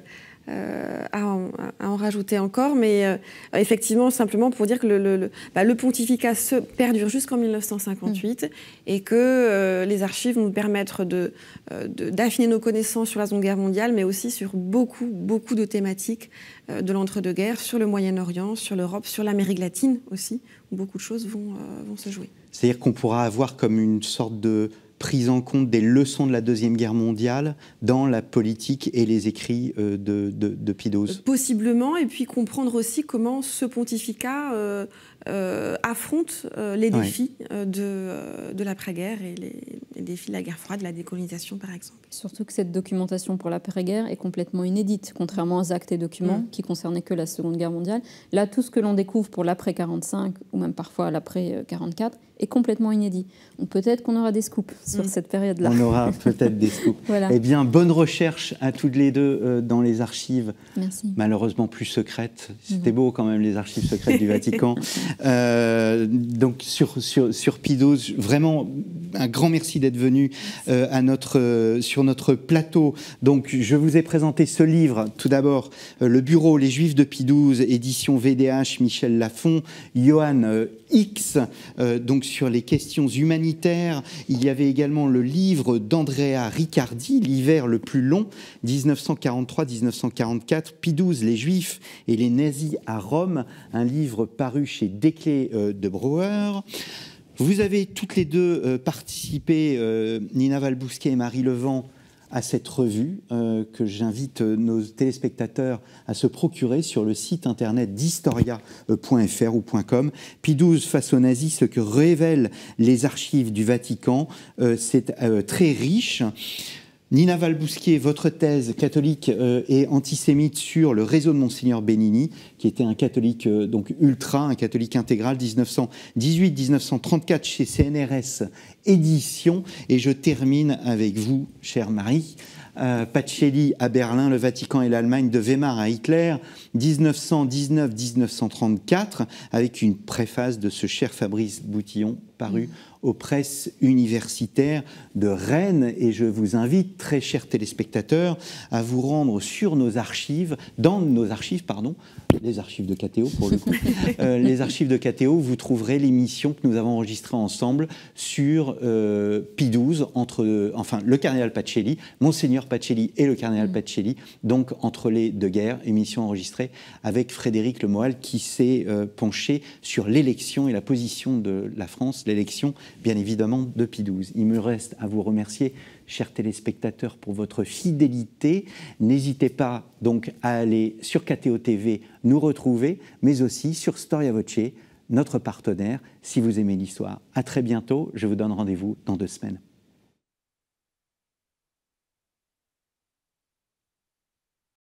à en rajouter encore, mais effectivement, simplement pour dire que le pontificat perdure jusqu'en 1958 et que les archives vont nous permettre d'affiner nos connaissances sur la Seconde Guerre mondiale, mais aussi sur beaucoup de thématiques de l'entre-deux-guerres, sur le Moyen-Orient, sur l'Europe, sur l'Amérique latine aussi, où beaucoup de choses vont se jouer. C'est-à-dire qu'on pourra avoir comme une sorte de prise en compte des leçons de la Deuxième Guerre mondiale dans la politique et les écrits de Pie XII. Possiblement, et puis comprendre aussi comment ce pontificat affronte les défis de l'après-guerre et les défis de la guerre froide, de la décolonisation par exemple. Surtout que cette documentation pour l'après-guerre est complètement inédite, contrairement aux actes et documents qui concernaient que la Seconde Guerre mondiale. Là, tout ce que l'on découvre pour l'après-45 ou même parfois l'après-44 est complètement inédit. Donc peut-être qu'on aura des scoops sur cette période-là. On aura peut-être des scoops. Voilà. Eh bien, bonne recherche à toutes les deux dans les archives. Merci. Malheureusement plus secrètes. C'était beau quand même, les archives secrètes du Vatican. Donc sur Pie XII, vraiment un grand merci d'être venu sur notre plateau. Donc je vous ai présenté ce livre. Tout d'abord, Le Bureau, les Juifs de Pie XII, édition VDH, Michel Lafon, Johan X, donc sur les questions humanitaires. Il y avait également le livre d'Andrea Riccardi, L'hiver le plus long, 1943-1944, Pie XII, les Juifs et les nazis à Rome, un livre paru chez Desclés de Brouwer. Vous avez toutes les deux participé, Nina Valbousquet et Marie Levent, à cette revue que j'invite nos téléspectateurs à se procurer sur le site internet d'historia.fr ou .com. Pie XII face aux nazis, ce que révèlent les archives du Vatican, c'est très riche. Nina Valbousquet, votre thèse catholique et antisémite sur le réseau de Monseigneur Benigni, qui était un catholique donc ultra, un catholique intégral, 1918-1934 chez CNRS Éditions. Et je termine avec vous, chère Marie. Pacelli à Berlin, le Vatican et l'Allemagne, de Weimar à Hitler, 1919-1934, avec une préface de ce cher Fabrice Boutillon, paru aux presses universitaires de Rennes. Et je vous invite, très chers téléspectateurs, à vous rendre sur nos archives, dans nos archives, pardon, les archives de KTO pour le coup, les archives de KTO, vous trouverez l'émission que nous avons enregistrée ensemble sur Pie XII, enfin le cardinal Pacelli, Monseigneur Pacelli et le cardinal Pacelli, donc entre les deux guerres, émission enregistrée avec Frédéric Lemoal qui s'est penché sur l'élection et la position de la France, l'élection bien évidemment de Pie XII. Il me reste à vous remercier, chers téléspectateurs, pour votre fidélité. N'hésitez pas donc à aller sur KTO TV nous retrouver, mais aussi sur Storia Voce, notre partenaire, si vous aimez l'histoire. À très bientôt, je vous donne rendez-vous dans 2 semaines.